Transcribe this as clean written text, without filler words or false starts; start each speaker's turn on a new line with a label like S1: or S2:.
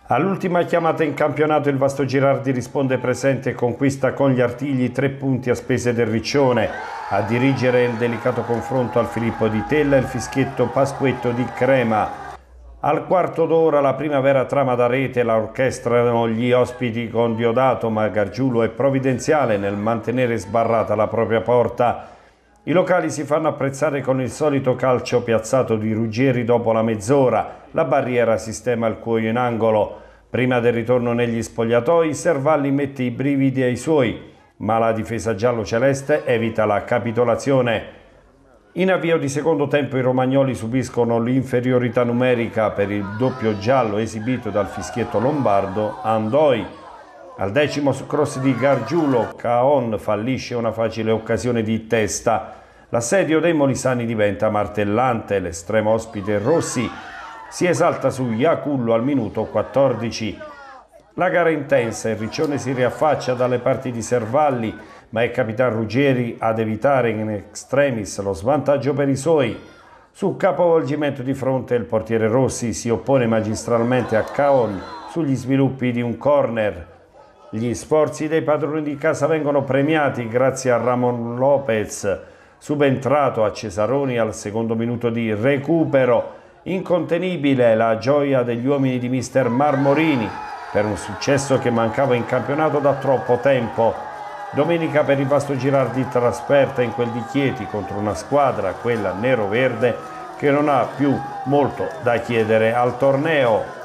S1: All'ultima chiamata in campionato il Vasto Girardi risponde presente e conquista con gli artigli 3 punti a spese del Riccione. A dirigere il delicato confronto al Filippo di Tella il fischietto Pasquetto di Crema. Al quarto d'ora la primavera trama da rete, la orchestrano gli ospiti con Diodato, ma Gargiulo è provvidenziale nel mantenere sbarrata la propria porta. I locali si fanno apprezzare con il solito calcio piazzato di Ruggieri dopo la mezz'ora. La barriera sistema il cuoio in angolo. Prima del ritorno negli spogliatoi, Servalli mette i brividi ai suoi, ma la difesa giallo-celeste evita la capitolazione. In avvio di secondo tempo i romagnoli subiscono l'inferiorità numerica per il doppio giallo esibito dal fischietto lombardo Andoi. Al 10° su cross di Gargiulo, Caon fallisce una facile occasione di testa. L'assedio dei molisani diventa martellante, l'estremo ospite Rossi si esalta su Iacullo al minuto 14. La gara è intensa, il Riccione si riaffaccia dalle parti di Servalli, ma è Capitan Ruggieri ad evitare in extremis lo svantaggio per i suoi. Sul capovolgimento di fronte il portiere Rossi si oppone magistralmente a Caon sugli sviluppi di un corner. Gli sforzi dei padroni di casa vengono premiati grazie a Ramon Lopez, subentrato a Cesaroni al secondo minuto di recupero. Incontenibile la gioia degli uomini di mister Marmorini per un successo che mancava in campionato da troppo tempo. Domenica per il Vasto Girardi trasferta in quel di Chieti contro una squadra, quella nero-verde, che non ha più molto da chiedere al torneo.